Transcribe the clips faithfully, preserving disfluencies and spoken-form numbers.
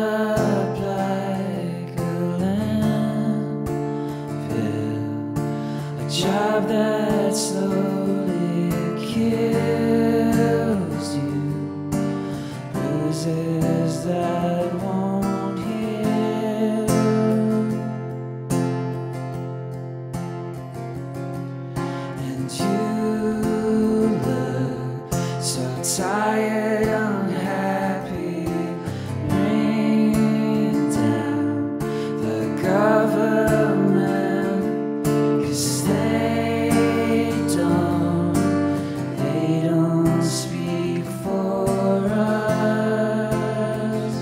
up like a landfill, a job that slowly kills you, bruises that won't heal. And you look so tired, unhappy, rain down the government, 'cause they don't, they don't speak for us.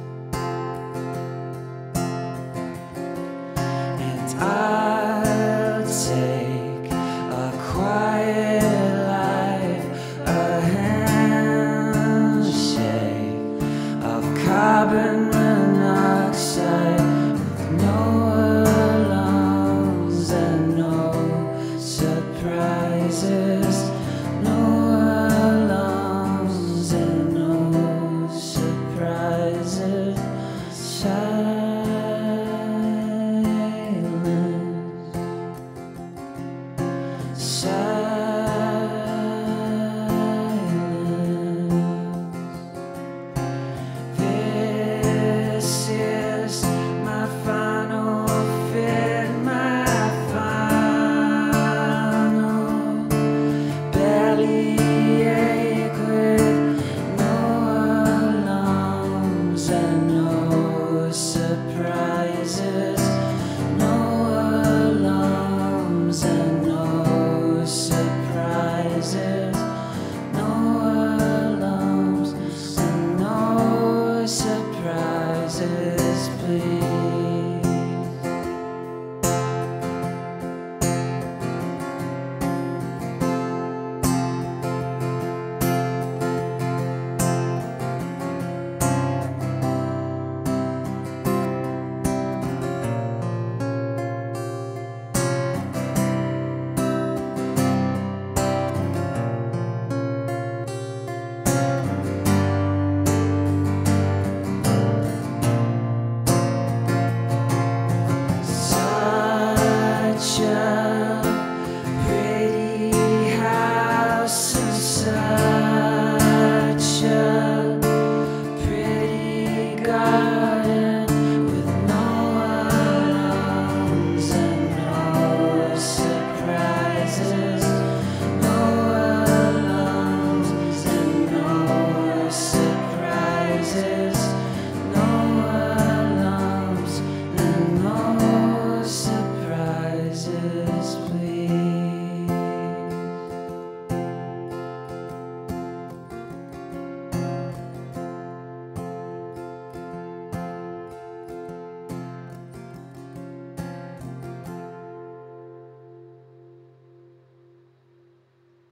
And I'll take a quiet life, a handshake of carbon monoxide, with no alarms and no surprises, no alarms and no surprises.